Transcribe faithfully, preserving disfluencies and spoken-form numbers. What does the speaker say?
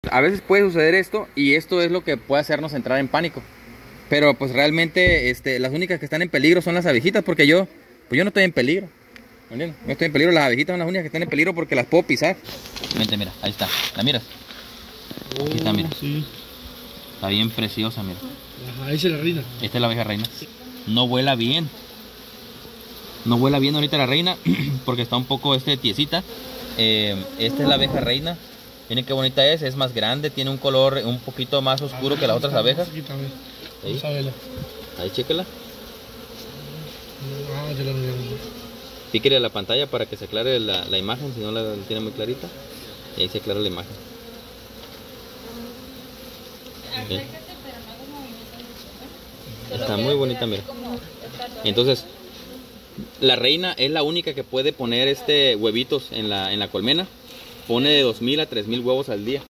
A veces puede suceder esto y esto es lo que puede hacernos entrar en pánico. Pero pues realmente este, las únicas que están en peligro son las abejitas, porque yo, pues yo no estoy en peligro. ¿Me entiendes? No estoy en peligro, las abejitas son las únicas que están en peligro porque las puedo pisar. Vente, mira, ahí está. ¿La miras? Aquí está, mira. Sí. Está bien preciosa, mira. Ajá, esa es la reina. Esta es la abeja reina. No vuela bien. No vuela bien ahorita la reina porque está un poco este tiesita. Eh, esta es la abeja reina. Miren qué bonita es, es más grande, tiene un color un poquito más oscuro que las otras abejas. Ahí, ahí chéquela. Ah, te la miré. Píquele a la pantalla para que se aclare la, la imagen, si no la tiene muy clarita. Y ahí se aclara la imagen. ¿Sí? Está muy bonita, mira. Entonces, la reina es la única que puede poner este huevitos en la, en la colmena. Pone de dos mil a tres mil huevos al día.